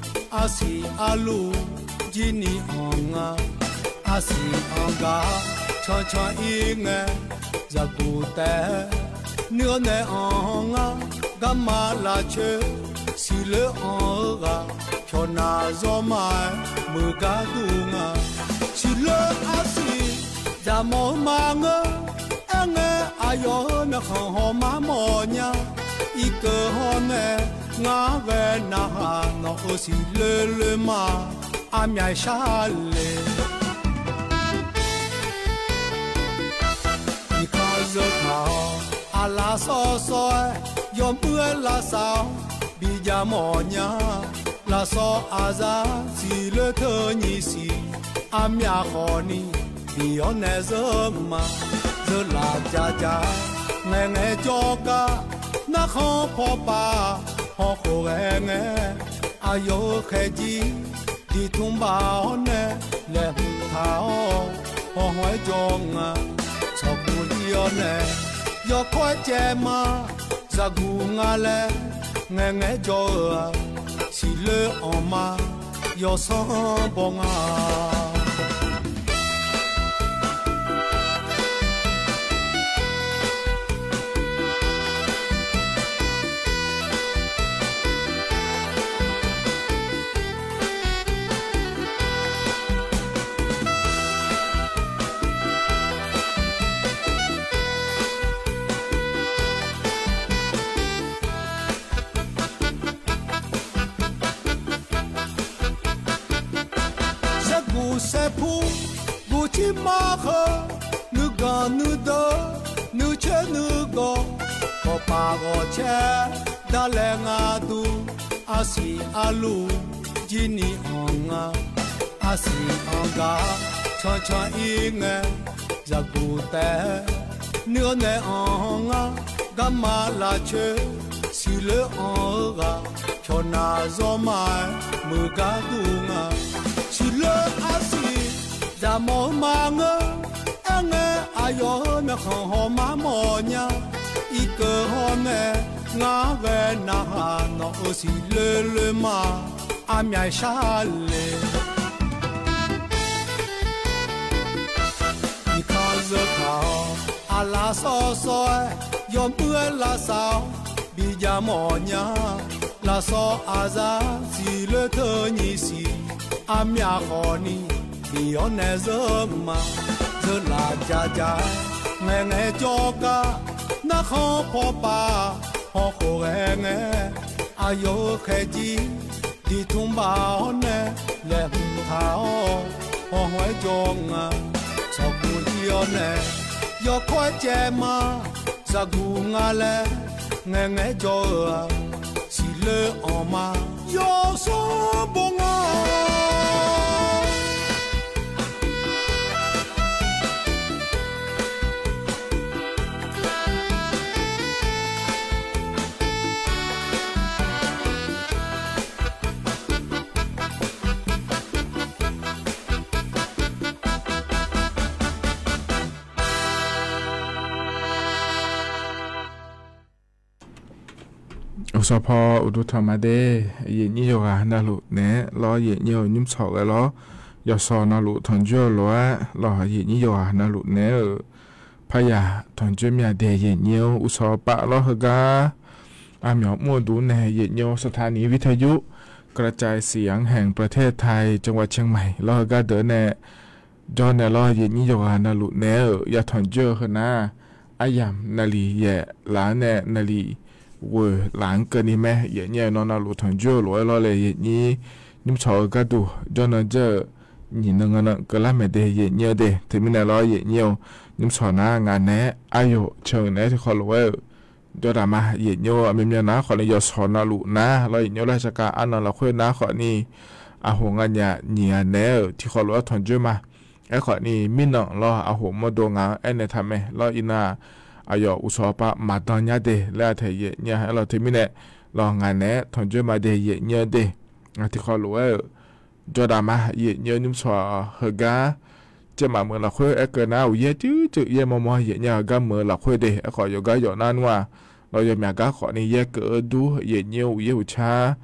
asi alu jini onga asi anga cho cho inge zakute nửa nè onga gamma la che si le onga cho na zo mai mu ga dunga si le asi za mo manga enge ayo na ho ma mo nya i ke ho ne nga ve na ha no si le ma a mia sha le i ka zo ka a la so so yom pu la sao bi ja mo nya la so a za si le the ni si a mia ho ni bi on ne zo ma zo la ja ja nghe nghe cho ca na kho pho pa ho kho nghe ayo khe ji di thum ba ne le thao ho hoi jong cho ku yo ne yo ko che ma za gu nga le nghe nghe cho si le on ma yo so bon a se pu bu chi ma kho nu ga nu do nu che nu go ko pa go che da le nga du asi alu jini onga asi anga cho cho inge za bu te nu ne onga gamma la che si le onga cho na zo mai mu ga du nga si le asi da mo manga enge ayo me ho ma mo nya i ke ho ne nga ve na ha no si le ma a mia sha le i ka zo ka a la so so yom pu la sao bi ja mo nya la so a za si le the ni si a mia ho ni bi on ne zo ma zo la ja ja nghe nghe cho ca na kho pho pa ho kho nghe ayo khe ji di thum ba ne le thao ho hoi jong cho ku yo ne yo ko che ma za gu nga le nghe nghe cho si le on ma yo so bon a soพออุดมมาเดยนี่โยกานาลุเนรอเยนี่ยุ่มสอกแล้วยอสอนาลุทอนจ่อล้อรอเยนี่โยกานาลุเนพยาทอนจ่อมีเดเยนี่อุสอปะล้อฮกาอาหมอมัวดูในเยนี่สถานีวิทยุกระจายเสียงแห่งประเทศไทยจังหวัดเชียงใหม่ล้อฮกาเดเนจอนเนรอเยนี่โยกานาลุเนยาทอนจ่อฮนาอายามนาลีเยหลานเนนาลี我两个你们也念那路团就罗罗嘞也你们吵个度，就那这你那个那个拉没得也念的，他们那老也念，你们吵那俺呢，哎呦，像那就好了喂，就他妈也念啊，明明那可能要吵那路那，老也念来这个安那老会那可你啊红啊你啊呢，ที่好了团就嘛，哎可你明能老啊红么多啊，哎那他们老一那。อายอุสอปะมาตอนยาเดแล้วเทเยเนี่ยเราที่มิเนี่ยลองงานเนี้ยทนจะมาเดเยเนี่ยเดที่เขารู้ว่าจอดามาเยเนี่ยนุ่มสอเฮกาจะมาเมื่อเราคุยเอเกน่าเยจื้อเยมอเยเนี่ยก็เมื่อเราคุยเดขออยู่ก็อยู่นั่นว่าเราจะมีการขอนี่เยเกิดดูเยเนี่ยเยอุชา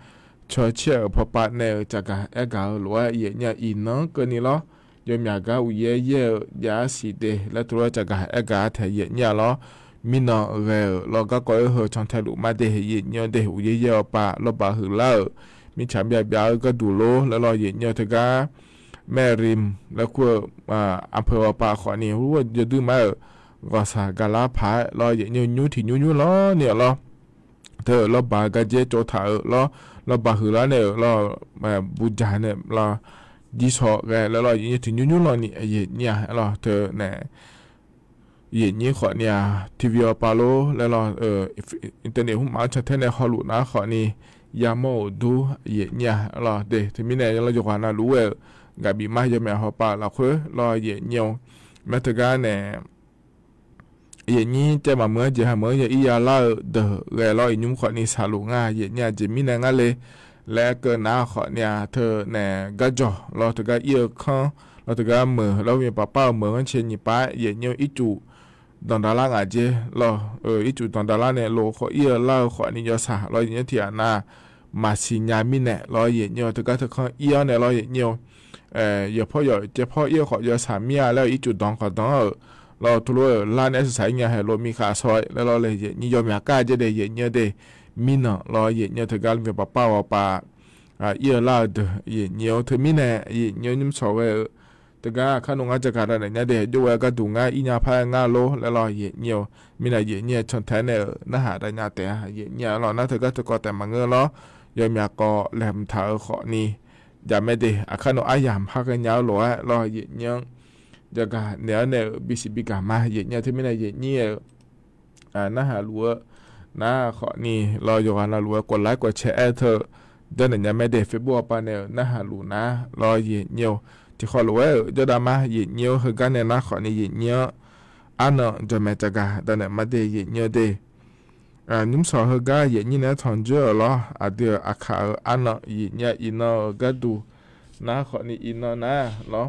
ชอเชื่อพอปะเนอจากการเอกาหรือว่าเย่เนี่ยอินน้องก็นี่ล้อยมอยากาอุเย่เย่ยาสีเดและตัวจากการเอกาแทเย่เนี่ยล้อมีน้องเร่เราก็ก้อยเหอชอนทะลุมาเดเย่เนี่ยเดอุเย่เย่ปะเราบาหือเล่ามีฉามยาวๆก็ดูโลแล้วรอเย่เนี่ยถึงก็แม่ริมแล้วก็อำเภอปะขอนี่รู้ว่าจะดื้อมาก็สากาลาพายรอเย่เนี่ยยูที่ยูล้อเนี่ยล้อเธอเราบากระเจโจถาเราบาหือแล้วเนี่ยเราบูจาเนี่ยเราดีชอแกแล้วเราอย่างนี้ถึงยุ่งเรานี่เย็นเนี่ยเราเธอเนี่ยเย็นนี้ขอเนี่ยทีวีปาโลแล้วเราอินเทอร์เน็ตหุ่มมาชัดแท้ในฮอลลูนะขอนี่ยาโมดูเย็นเนี่ยเราเดถึงมีเนี่ยเราจะว่าน่ารู้กับบีมาจะไม่ฮอปาเราคือเราเย็นเนี่ยแม้แต่การเนี่ยเย็นนี้จะมาเมื่อจะหาเมื่อจะอียาเล่าเดอเราอีนุ่มขอนี่สาลุง่าเย็นเนี่ยจะมีเนี่ยงั้นเลยและเกินหน้าขอเนี่ยเธอเนี่ยก็จ่อเราถึงก็เยอะข้างเราถึงก็เหมือเรามีป้าป้าเหมือนเช่นยี่ป้าเย็นเยอะอีจูตอนดาราอาจจะเราอีจูตอนดาราเนี่ยโลขอเยอะเล่าขอนี่ยอสาเราอย่างเที่ยนามาสิญามิเนี่ยเราเย็นเยอะถึงก็ถึงข้างเยอะเนี่ยเราเย็นเยอะอย่าพ่ออย่าเจ้าพ่อเยอะขอเยอะสามีแล้วอีจูตอนขอตอนเราทุเรศร้านนี้ใส่เงี้ยให้เรามีขาซอยแล้วเราเลยเย็นนี่ยอมอยากกล้าจะได้เย็นเยอะได้มีเนาะรอเย็นเนี่ยถึงการมีป้าป้าว่าป้าเยอะล่าเดเย็นเนี่ยถึงมีเนี่ยเย็นเนี่ยนิ่มสาวถึงการขนมอาจจะการอะไรเนี่ยเดี๋ยวดูว่าก็ดูง่ายอีน่าพายง่ายโลแล้วรอเย็นเนี่ยมีเนี่ยเย็นเนี่ยชนแทนเนี่ยน่าหาได้เนี่ยแต่เย็นเนี่ยเราน่าถึงก็จะก่อแต่มาเงือล้อยอมอยากก่อแหลมเท้าขอนี่อย่าไม่ได้ขนมอายามพักกันยาวหล่อรอเย็นเนี่ยจะการเนี่ยบิสิบิกามาเย็นเนี่ยถึงมีเนี่ยเย็นเนี่ยน่าหาลัวนะขอนี่รออยู่กันเรารู้ว่ากดไลค์กดแชร์เธอเดินอย่างไม่ได้เฟซบุ๊กปาเนี่ยนะหารู้นะรอเย็นเยียวที่ขอรู้ว่าจะดามาเย็นเยียวคือกันเนี่ยนะขอนี่เย็นเยียวอันนั้นจะไม่จะกันแต่เนี่ยไม่ได้เย็นเยียวเด้นุ่มสาวคือกันเย็นเยียวเนี่ยทอนเจอหรอเดี๋ยวอาคาอันนั้นเย็นเยียวอินเนอร์ก็ดูนะขอนี่อินเนอร์นะหรอ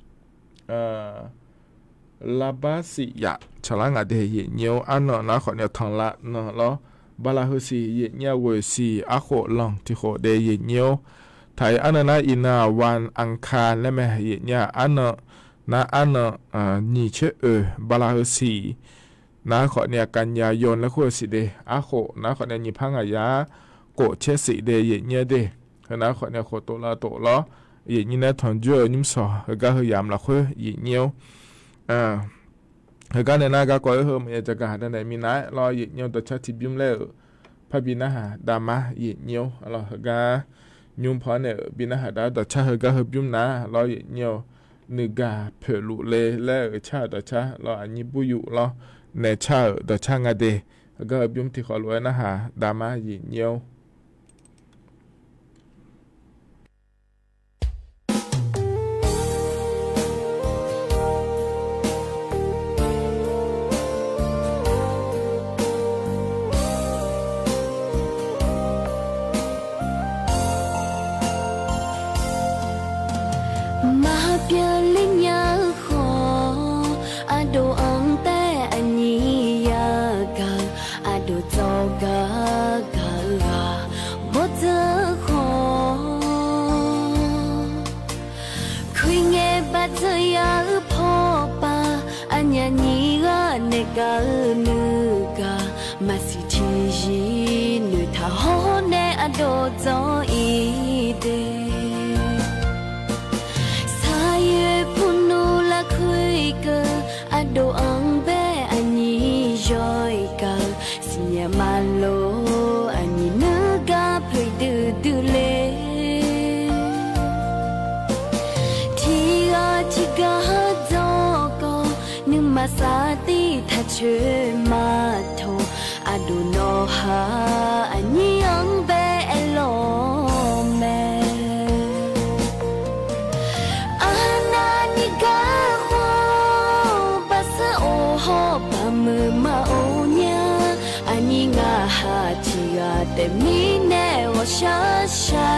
ลาบาสิยะฉลางเดียเยี่ยวอันนั้นนะขอเนี่ยทางละเนาะแล้วบาลาฮุสีเยี่ยวเวสีอาโคลองที่โคเดียเยี่ยวไทยอันนั้นนะอินาวันอังคารและแม่เยี่ยวอันนั้นนะอันนั้นนี่เชื่อบาลาฮุสีนะขอเนี่ยกันยายนและคู่สิเดอาโคนะขอเนี่ยยี่พังอายาโกเชสิเดียเยี่ยวเดนะขอเนี่ยโคโตละโตละเยี่ยวเนี่ยทอนเจอนิ่มสอก็คือยามละคู่เยี่ยวเหตุการณ์ในนั้นก็ก่อให้เธอมีจักรหาในมีน้ารอเย็นเยียวตัวชัดทิบยุ่มเล่พระบินาหาดามาเย็นเยียวรอเหตุการณ์ยุ่มพอเนี่ยบินาหาดาตัวชัดเหตุการณ์เฮบยุ่มน้ารอเย็นเยียวนึกาเผื่อลุเล่แล้วชาตัวชัดรออันนี้บุยุรอในชาตัวชัดงาเดเหตุการณ์เฮบยุ่มที่ขอรวยนะหาดามาเย็นเยียวกานึกามาสิทียีนึทาโฮเนอโดจออีเดสายพุนูละคุยกะอโดอังเบอันนี้ย่อยกาสิยามาโลอันนี้นึกาเพยดื้อดื้อเลที่กาจอก็นึมาสาติทัชมาโทอดูโนฮาอันนี้ยังเบเอโลเมอานานิกาโฮบาสโอโฮบามือมาโอเนียอันนี้งาฮาจิกาเตมีเนวชาชา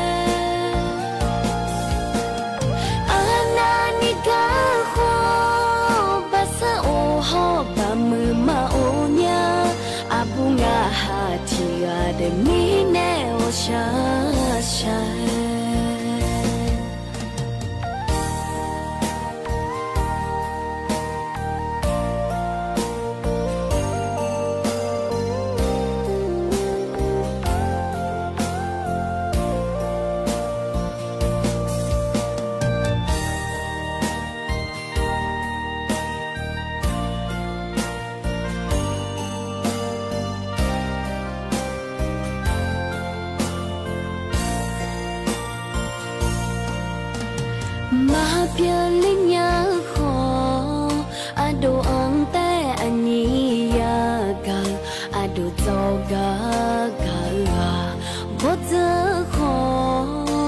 อานานิกาโฮบาสโอโฮบามือมาโอเนียอาบุงาฮาจิกาเตมีเนวชา mà bia linh nhớ khó đồ ăn té anh nhỉ cả đồ giàu cả vô giờ khó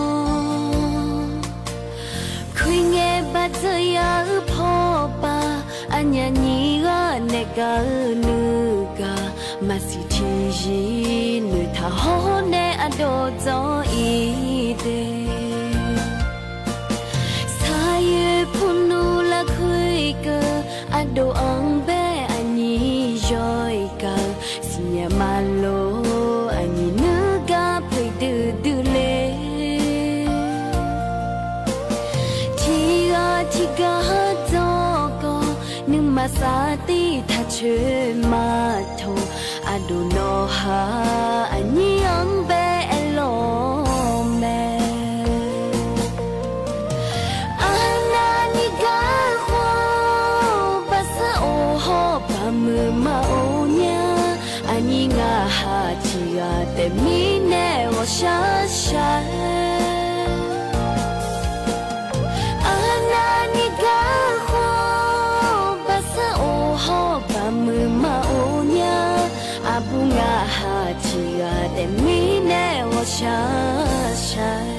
khi nghe bà giờ phô ba anh nhỉ nè cả nữ cả mà si chi gì nữ thà hô nè đồ giàu ý đề punu la khui cơ đồ ăn bé anh nhỉ rồi cả xin mà lo anh nhỉ nữ gặp phải từ lệ chỉ ga cho có nhưng mà xa tí tha chơi mà thôi đồ nó ha anh nhỉ ăn bé lo mẹ mà ô nha anh ngã hạ chỉ để mi nè我傻傻anh你个花把sa ô ho把mà ô nha不ngã hạ chỉ để mi nè我傻傻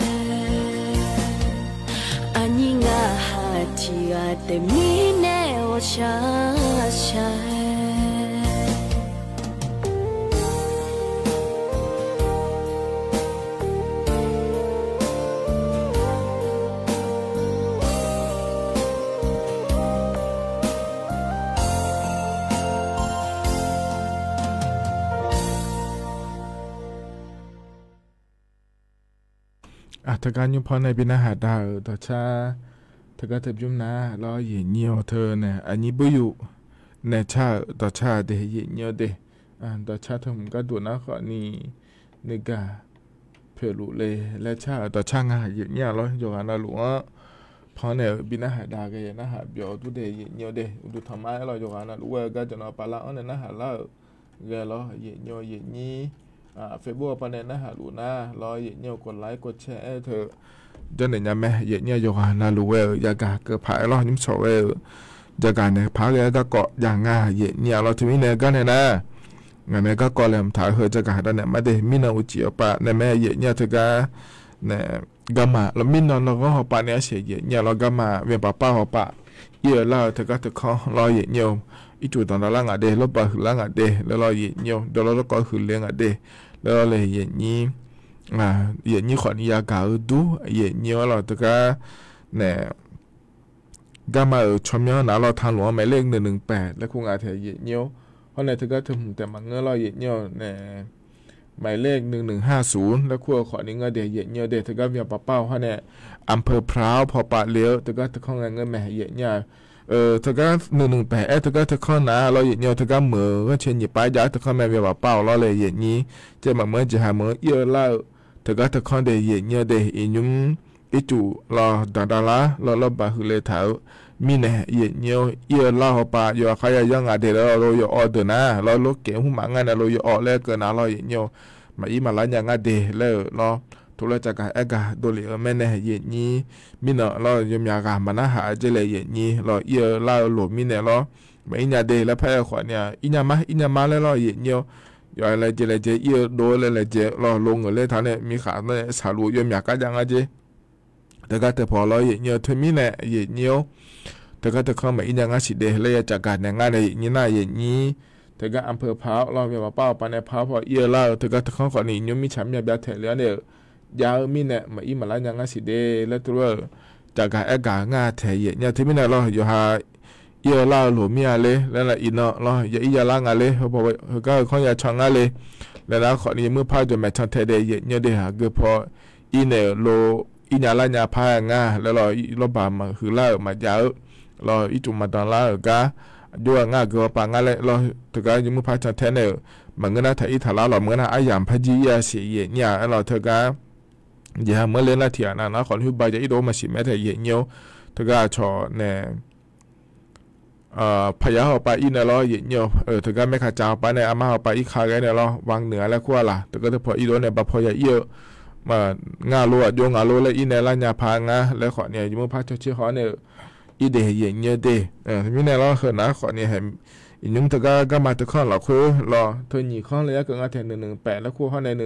anh ngã hạ chỉ để mi nè我傻傻ถ้าการยุ่งพอในบินาหาดาวต่อชาถ้าการเติบยุ่งนะรอเหยียดเงี้ยวเธอเนี่ยอันนี้บุยุในชาต่อชาเดเหยียดเงี้ยวเดต่อชาเธอผมก็ดูนะขอนี่นึกเผื่อรู้เลยและชาต่อชางาเหยียดเงี้ยวแล้วอยู่กันนะหลวงพอเนี่ยบินาหาดาวกันนะหาเบียวตุเดเหยียดเงี้ยวเดดูทำไมเราอยู่กันนะรู้ว่าก็จะนอนปลาละอันนั้นนะหาแล้วแกเราเหยียดเงี้ยวเหยียดงี้เฟซบุ๊กปนเนี่ยนะฮะลูน่ารอเหยียดกดไลค์กดแชร์เธอจนเนี่ยแม่เหยียดอยู่กันนะรู้ว่าอยากเกิดผายรอยิ้มโฉวจากการเนี่ยผายเลยตะเกาะอย่างง่ายเหยียดเราที่นี่เนี่ยก็เนี่ยนะงั้นเนี่ยก็ก่อนเลยถ่ายเธอจากการเนี่ยไม่ได้มินาอุจิอปะเนี่ยแม่เหยียดเธอก็เนี่ยก็มาแล้วมินเราก็หอบปะเนี่ยเสียเหยียดเราก็มาเวียนป้าหอบปะเยอะแล้วเธอก็จะขอรอเหยียดอีจุดตอนนั้นเดลบะหือล่างเดแล้วเราเหยียดเดี๋ยวเราก็หือเลี้ยงเดแล้วเลยเหยียดเหยียดขอนิยากาดูเหยียดเราตะก้าเนี่ยก็มาชมย้อนเราทางหลวงหมายเลข118แล้วคงอาจจะเหยียดเพราะในตะก้าถึงแต่มันเงื่อเราเหยียดเนี่ยหมายเลข1150แล้วครัวขอนี้เงื่อเดเหยียดเดตะก้าเวียป้าเป้าเขาเนี่ยอำเภอพร้าวพอปะเลี้ยวตะก้าตะข้องเงื่อแม่เหยียดถ้าก็118ถ้าก็ถ้าข้อหน้าเราเหยียดถ้าก็เหมือก็เช่นหยิบไปย้ายถ้าข้อแม่เวียบเป้าเราเลยเหยียดนี้จะมาเหมือนจะหาเหมือเยอะแล้วถ้าก็ถ้าข้อเดเหยียดเดอีนุ่มอีจู่รอดาละเราบาหือเลยเท้ามีเนี่ยเหยียดเยอะแล้วปะอยู่ใครยังอาเดเราอยู่ออเดอร์นะเราลูกเก๋หุ่มหางานเราอยู่ออแล้วเกินนะเราเหยียดมาอีมาล้านยังอาเดแล้วเราทุเรศจากการกาโดลีแม่เนี่ยเหยียดนี้มิเนาะเรายมยากามันน่าหาเจเลยเหยียดนี้เราเยอะเราหลุดมิเนี่ยเราไม่อินยาเดแล้วแพ้ขวานเนี่ยอินยามาแล้วเราเหยียดอยู่อะไรเจเลยเยอะโดเลยเจเราลงเลยท่านเนี่ยมีขาเนี่ยสาลูยมยากายังอาเจแต่ก็แต่พอเราเหยียดเธอมิเนี่ยเหยียดแต่ก็แต่เขาไม่อินยังอาสิเดเลยจากการเนี่ยงานเนี่ยนี่น่าเหยียดนี้แต่ก็อำเภอพร้าวเราเมียมาเป้าปานในพร้าวพอเยอะแล้วแต่ก็แต่เขาขอนี่ยมมีฉันมีแบบเถลือเนี่ยยาวมีเนี่ยมาอีมาล้านยังสิเดแล้วตัวจากการกางาเทียเนี่ยที่มีเนี่ยเราอยู่หาเยอะเล่าหลวมีอะไรแล้วละอินเนาะเราอย่าอียาล่างอะไรเขาบอกว่าก็เขาอย่าช่างอะไรแล้วขอนี้เมื่อพาจนแม่ช่างเทเดเนี่ยเดหาเกือบพออีอีเนโลอีญาลาญาพางาแล้วรออีลบามาคือล่ามายาวรออีจุมาตอนล่ากาด้วยงาเกอปางาเลยรอตะกายิมุพาจันเทเนมันก็น่าถ้าอีทาลาเราเหมือนอาอย่างพจียาเสียเนี่ยเราเถอะกาอย่าเมื่อเล่นละเถียนะขอที่บายจะอีโดมาสิแม้แต่เย็นเนียวเถอะกาชอเนี่ยพยาเอาไปอีเนรอเย็นเนียวเถอะกาไม่ขาดจ้าไปในอามาเอาไปอีคาไงเนี่ยรอวางเหนือแล้วขั้วล่ะเถอะก็จะพออีโดเนี่ยปะพอยาเยอะมางาลัวโยงาลัวแล้วอีเนล่าญาพางาแล้วขอเนี่ยยิมุพาเชื่อขอเนี่ยอีเดเย็นเนียวเดที่นี่เราเห็นนะขอเนี่ยเห็นอีนุ่มเถอะก็มาตะข้อหลักคือรอเธอหนีข้อเลยก็งาแทน118แล้วขั้วข้อใน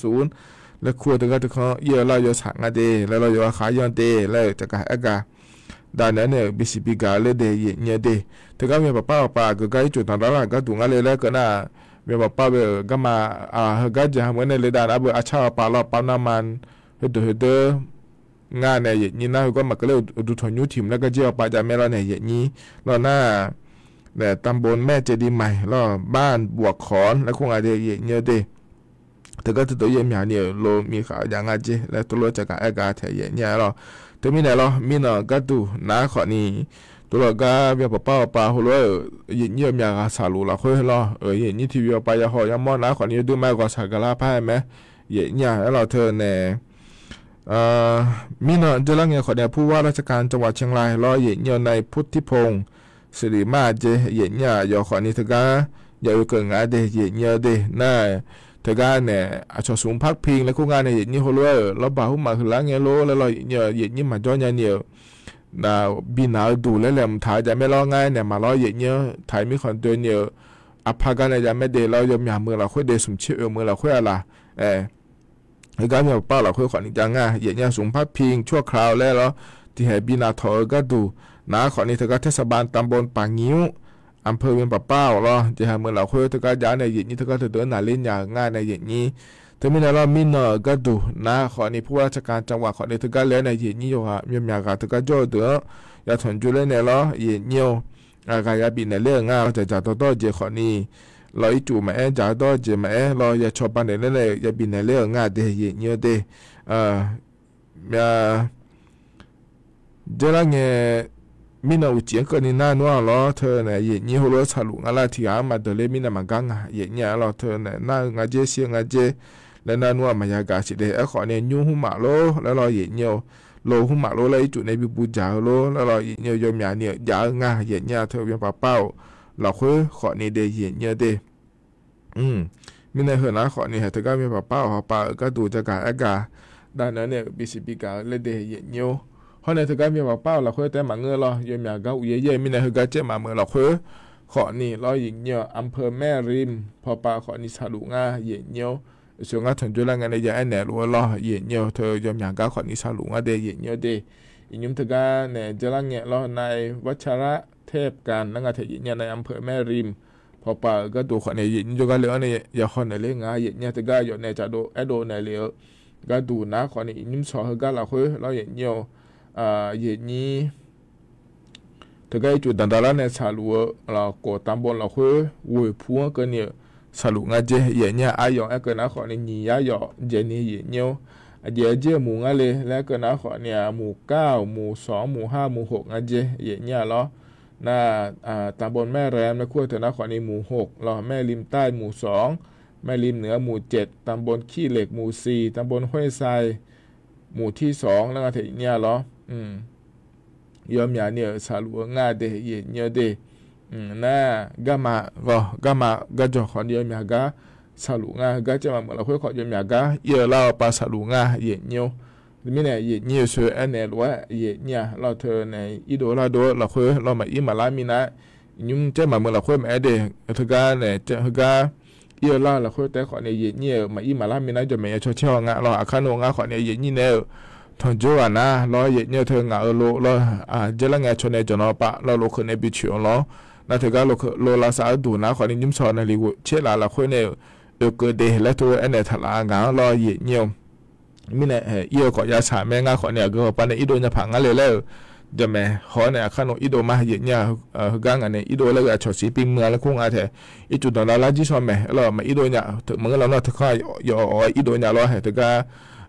1150แล้วขั้วเถอะก็ตะข้อเยอะเราอยู่สั่งเดแล้วเราอยู่ขายย้อนเดแล้วจะกะเอกาด้านนั้นเนี่ยบิสิบิกาเลยเดเย็นเนียวเดเถอะก็มีป้าป้าก็ใกล้จุดตอนนั้นก็ถูกงาเลยแล้วก็น่ามีป้าเบก็มาเฮก็จะเหมือนในเลยด้านอาเบอาชาป้าเราปั๊มน้ำมันเฮงานเนี่ยอย่างนี้นะก็มาก็เลยดูถอนยุติมแล้วก็เจ้าป้าจะไม่รอเนี่ยอย่างนี้เราหน้าเนี่ยตำบลแม่เจดีใหม่แล้วบ้านบวกขอนแล้วคงอะไรอย่างเงี้ยเด้แต่ก็ตัวเยี่ยมอย่างเนี่ยโลมีข่าวอย่างเจแล้วตัวรถจะกับอากาศแถวอย่างเงี้ยเราแต่มีไหนเรามีเนาะก็ดูน้าขอนี่ตัวเราก็เบียป้าป้าหัวเราอย่างเงี้ยอย่างสารุเราค่อยเราอย่างนี้ทีวีไปยาหอยามอน้าขอนี่ดูไม่ก็สักการะพายไหมอย่างเงี้ยแล้วเราเธอเนี่ยมีเนาะเจ้าลังเนี่ยขอเนี่ยผู้ว่าราชการจังหวัดเชียงรายรออย่างเงี้ยในพุทธิพงศ์สิริมาเจเย็นเนี่ยยอขอนี่ทกาอย่าเกินงาเดเย็นเนี่ยเดน่าทกาเนี่ยอาชสูงพักพิงแล้วก็งานเนี่ยเย็นนี่หัวเราเราบ่าวมาคือล้างเงี้ยโลแล้วเราเนี่ยเย็นนี่มาจ้อยเนี่ยน่าบินาดูแล้วแหละถ่ายจะไม่ร้องง่ายเนี่ยมาร้อยเย็นเนี่ยถ่ายมีคนตัวเนี่ยอภัยกันเนี่ยจะไม่เดเรายอมยามือเราค่อยเดสมเชื่อมือเราค่อยอะไรแล้วก็มีป้าเราค่อยขอนี่จังง่ายเย็นเนี่ยสูงพักพิงชั่วคราวแล้วที่ให้บินาถอยก็ดูน้าขอนี่เถอะก็เทศบาลตำบลป่างิ้วอำเภอเวียงป่าเป้าเหรอจะหาเมืองเราคุยเถอะก็ย้ายในเย็นนี้เถอะก็เดินหน้าเล่นอย่างง่ายในเย็นนี้เถอะมีในเรามีเนอก็ดูน้าขอนี่ผู้ว่าราชการจังหวัดขอนี่เถอะก็เล่นในเย็นนี้อยู่ฮะมีอยากเถอะก็โจ้เดืออย่าถอนจุเล่นในเหรอเย็นเนียวการยาบินในเรื่องง่ายจะจ่าต่อเจขอนี่เราอีจู่มาจ่าต่อเจมาเราอย่าชอบปันในเรื่องเลยอย่าบินในเรื่องง่ายเดเย็นเนียวเดเจ้าละเงี้ยมีนาอุจเจก็นี่น่านัวล้อเธอเนี่ยเย็นนี้หัวเราะฉลุงอะไรที่อามาเดลมีนามังกังเย็นเนี่ยล้อเธอเนี่ยน่างาเจเสียงาเจแล้วน่านัวมายากาสิเดขอเนี่ยยุ่งหุ่มมาโลแล้วเราเย็นเนี่ยโลหุ่มมาโลเลยจุดในบิบูจ่าโลแล้วเราเย็นเนี่ยยอมยาเนี่ยยางาเย็นเนี่ยเธอเป็นป้าเป้าเราคุยขอเนี่ยเดเย็นเนี่ยเดมีในเหือนะขอเนี่ยเธอก็มีป้าเป้าป้าก็ดูจากการอากาศด้านนั้นเนี่ยบิสิบิกาเลยเดเย็นเนี่ยเพราะในทางการมีว่าเป้าเราคุยแต่มาเงือเราเยี่ยมอย่างก็เย่ๆมีในทางการเจ้ามาเมื่อเราคุยขอนี่เราหญิงเนียวอำเภอแม่ริมพอปลาขอนี่สาลุงาเย่เนียวส่วนงานถึงจุฬาการในยาแอนแหนรัวเราเย่เนียวเธอเยี่ยมอย่างก็ขอนี่สาลุงาเดเย่เนียวเดอีนุ่มทางการเนี่ยจุฬาเงี้ยเราในวัชระเทพการนั่งการเย่เนียวในอำเภอแม่ริมพอปลาก็ตัวขอในเย่จุฬาเหลือในยาขอในเรื่องงาเย่เนียวทางการอยู่ในจ่าโดแอโดในเหลือก็ดูนะขอในอีนุ่มสอทางการเราคุยเราเย่เนียวเย็นนี้ถ้าใครจุดดันดาราในสาลุเราโกตามบนเราคุยวุ้ยพัวกันเนี่ยสาลุงาเจเย็นเนี่ยอายองไอ้กันนะขอเนี่ยยี่ยายอเจนี่เย็นเนี่ยเดี๋ยวเจหมู่งาเลยแล้วกันนะขอเนี่ยหมู่9หมู่2หมู่5หมู่6งาเจเย็นเนี่ยเหรอน่าตามบนแม่แรมนะคุยเถอะนะขอเนี่ยหมู่6เราแม่ริมใต้หมู่2แม่ริมเหนือหมู่7ตามบนขี้เหล็กหมู่4ตามบนห้วยทรายหมู่ที่2แล้วก็เถียเนี่ยเหรอยอมยาเนี่ยสาลุง่าเดเย็นเนี่ยเดน่ากามาก็จอขอเดียมยากาสาลุง่าก็จะมาเมื่อเราคุยขอยอมยากาเยอะเราปาสาลุง่าเย็นเนี่ยมีเนี่ยเย็นเนี่ยช่วยอันเนี่ยว่าเย็นเนี่ยเราเธอในอีโดเราโดเราคุยเรามาอีมาลามีนะยุ่งจะมาเมื่อเราคุยมาเดเธอการเนี่ยจะเธอการเยอะเราคุยแต่ขอเนี่ยเย็นเนี่ยมาอีมาลามีนะจะไม่ชอบเชี่ยวง่าเราอาคาโนง่าขอเนี่ยเย็นเนี่ยทอนจูนะเราเย็นเนี่ยเธอง่าโลเราเจริญงานชนในจนอปะเราโลคนในบิชิองเรานั่นเธอการโลลาสาดูนะขอเนี่ยยิ้มสอนในลิวเชื่อเราคุยเนี่ยเกิดเดและตัวอันเนี่ยทลางาเราเย็นเนี่ยมีเนี่ยเยอะกว่ายาสาแม่ง่าขอเนี่ยก็ปันในอีโดจะผังอะไรแล้วจะแม่ขอเนี่ยข้าโนอีโดมาเย็นเนี่ยกังอันเนี่ยอีโดแล้วก็ชดสีปิงเมืองแล้วคงอาเถอะอีจุดนั้นเราจีชอบแม่เรามาอีโดเนี่ยถึงเมื่อเราเนาะถึงข้าอยู่อีโดเนี่ยเราเห็นถึงก็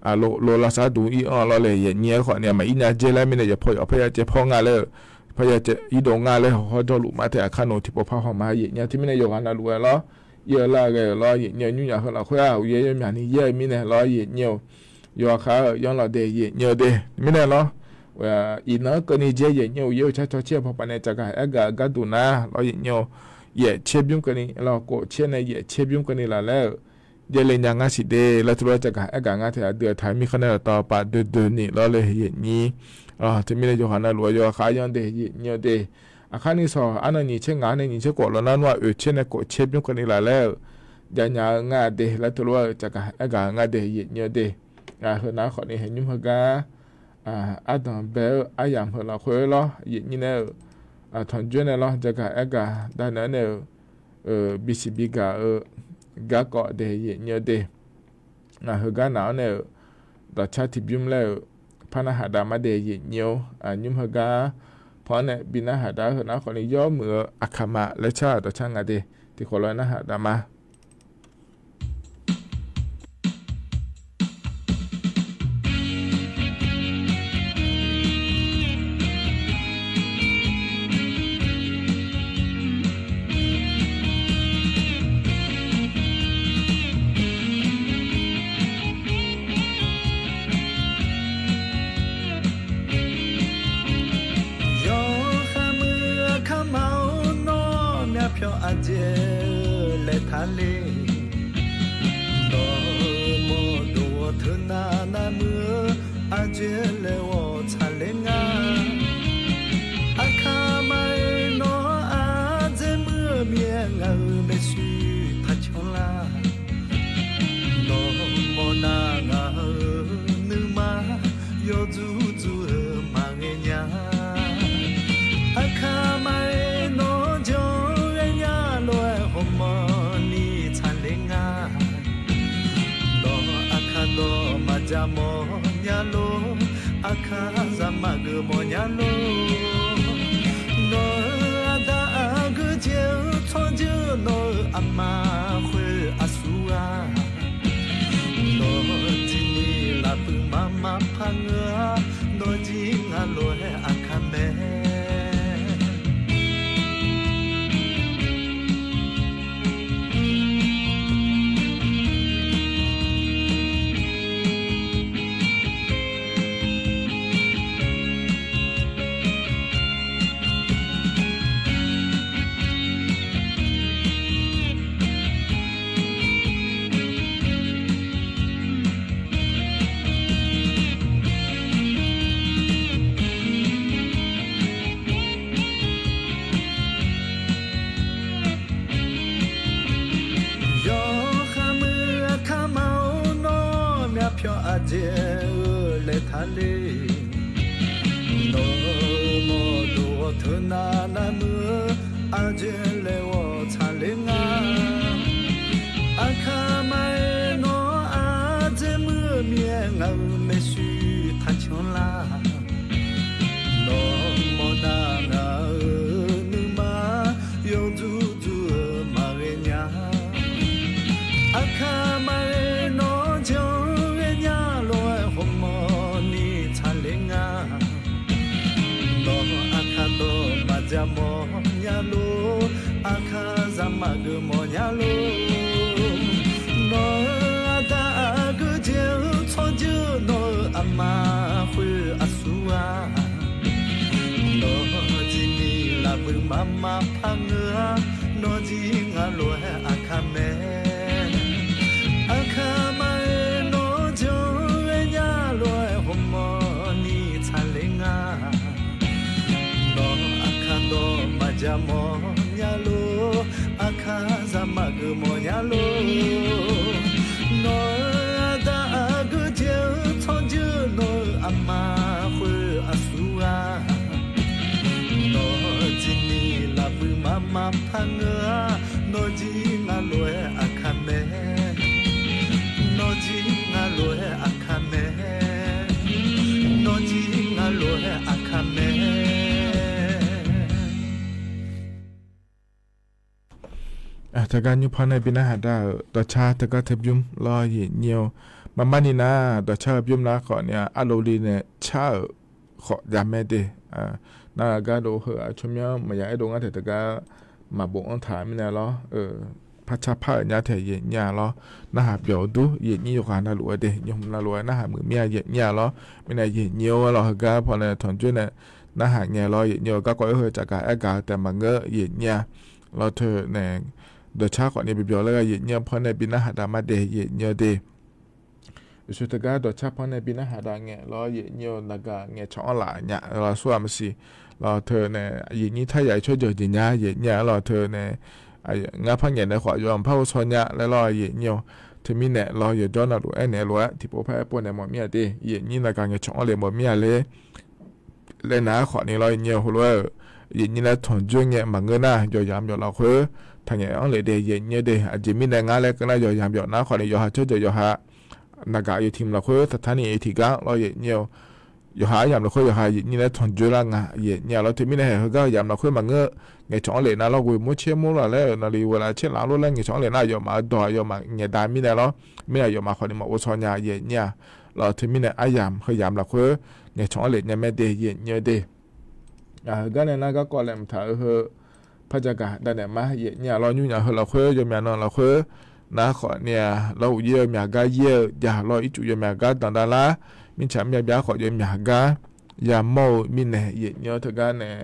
โลลาซาดูอีอ๋อเราเลยเงี้ยขอเนี่ยมาอีน่าเจแล้วไม่ได้จะพอพยาจะพองานเลยพยาจะอีดงงานเลยเขาจะลุมาแต่อาคารโนที่ปพาหอมาเงี้ยที่ไม่ได้ยกอันนั้นรู้แล้วเยอะละเลยล้อเงี้ยยุ่งยากเขาเราคุยเอาเยอะอย่างนี้เยอะไม่ได้ล้อเงี้ยยอขาย้อนเราเดยเงี้ยเดไม่ได้ล้อว่าอีน้อยก็นี่เจเงี้ยเยอะชัดๆเชี่ยพอปานจะกันกาดูนะล้อเงี้ยเย่เชี่ยบิ้มกันนี่เราก็เชี่ยในเย่เชี่ยบิ้มกันนี่ละแล้วเยเลนยังงาสิเดแล้วตัวจะกันงาเถอะเดือดท้ายมีคะแนนต่อปะเดือนี่ล้อเลยเห็นนี้จะมีในโยฮันนะรัวยอขาย้อนเดยเงี้ยเดอาคารนี้สออันนี้เช่นงานนี้เช่นก่อนแล้วนั่นว่าเช่นก็เชี่ยบิ้มกันนี่ละแล้วยังงาเดแล้วตัวจะกันงาเดยเงี้ยเดเฮนะขอนี่เห็นยุ่งเหรออาดัมเบลอายามเหรอคุยล้อเย็นนี่เนี่ยทอนจุนเนี่ยล้อจะกันด้านนั้นเนี่ยบิสิบิกากะก็เดยเงี้ยเดเฮกันหนาวเนี่ยต่อชาติบิมแล้วพนักหาดามาเดยเงี้ยยุ่งเหรอเพราะเนี่ยบินาหาดาเหรอนะขอนี่ย่อมืออาคามาและชาต่อช่างเดที่ขอร้อยนะหาดามา阿姐来塔里，多么多特那么阿姐来我查里啊，阿卡玛诺阿姐么面阿没许他穷啦，多么那阿努嘛有足嘛个呀，阿卡玛。mo nyalo akaza mag mo nyalo no ada agje chonje no amma khwe asua no jini la pu mama phanga no jinga lo he akame阿姐来塔里，那么多特那么阿姐来我查里啊，阿卡买诺阿姐么面阿没许他穷啦，那么那阿努嘛有足嘛个呀，阿卡买诺就。mo nyalo akaza mag mo nyalo no ada agje chonje no ama khwe asua no jini la bu mama phanga no jinga lo he akame akama no jo nya lo homo ni chalenga Jamo nyalo akaza magmo nyalo no ada agje chonje no amma khwe asua no jini la bu mama phanga no jinga lo akame no jinga lo akame no jinga lo akameถ้าการยุพันในปีหน้าได้ต่อชาติก็เทบยุ่มรอเหี่ยวมมันนี่นะตัวชาบยุ่มนะขอเนี่ยอโลลีเนี่ยชาขอยามแม่เดน่าก็ดูเหอะชมยามายาไอ้ดงอ่ะแต่ก็มาบ่งถามไม่แน่หรอพัชพะญาเถยญาหรอนะฮะเปียวดูเยนี่อยู่กันน่ะรู้เด้ยมน่ะรู้นะฮะมือเมียเยญาหรอไม่ได้เยญยวหรอก็พอเนี่ยถอนจุ้ยเนี่ยนะฮะแง่หรอเยญยวก็ก็เหอะจากการอากาศแต่มันก็เยญาเราเธอเนี่ยเดชาขอเนี่ยเปียวแล้วก็เยญาพอเนี่ยบินนะฮะดามาเดเยญาเดสุดท้ายตัวชาพอในปีนั้นหาดังเงี้ยเราเยอะนักเงี้ยช่องหลายเนี่ยเราส่วนมันสิเราเธอเนี่ยอย่างนี้ถ้าใหญ่ช่วยเจอจริงเนี่ยเยอะเราเธอเนี่ยงาพังเงี้ยในขวายอมเผาชนเนี่ยแล้วเราเยอะถึงมีเนี่ยเราเยอะจนเราดูเนี่ยรู้ที่พวกพ่อปนเนี่ยหมดเมียดีเยอะนี่นักเงี้ยช่องเลยหมดเมียเลยนะขวานี่เราเยอะหัวเยอะนี่แล้วถอนจุ้งเงี้ยมันเงินนะยอยามยอเราคือทางเงี้ยอันเลยเดียเยอะเดียอาจจะมีเนี่ยงานแล้วก็น่ายอยามยอนะขวานี่ยอหาช่วยเจอยอหานักอยู่ทีมเราคุยสถานีที่ก็เราเยอะอยู่หายามเราคุยอยู่หายนี่แหละทนจุลังอ่ะเยอะเราที่มีเนี่ยก็ยามเราคุยมันเงยช่องเลยนะเราคุยมุ่งเชื่อมุ่งเราแล้วนาลีเวลาเชื่อเราแล้วเงยช่องเลยนะอยู่มาดอยอยู่มาเงยดามีเนี่ยเราไม่ได้อยู่มาคนนี้มาอุศนยาเยอะเราที่มีเนี่ยยามคือยามเราคุยเงยช่องเลยเนี่ยไม่ได้เยอะเดก็เนี่ยนะก็ก่อนเลยมันถ่ายพระจักรได้เนี่ยมาเยอะเราอยู่อย่างเราคุยอยู่อย่างนั้นเราคุยนะขอเนี่ยเราเยอะมีกาเยอะอย่าเราอีจุยมีกาต่างๆละมิฉามีแบบขอเยอะมีกาอย่าโม่มิเนี่ยเยอะเท่ากันเนี่ย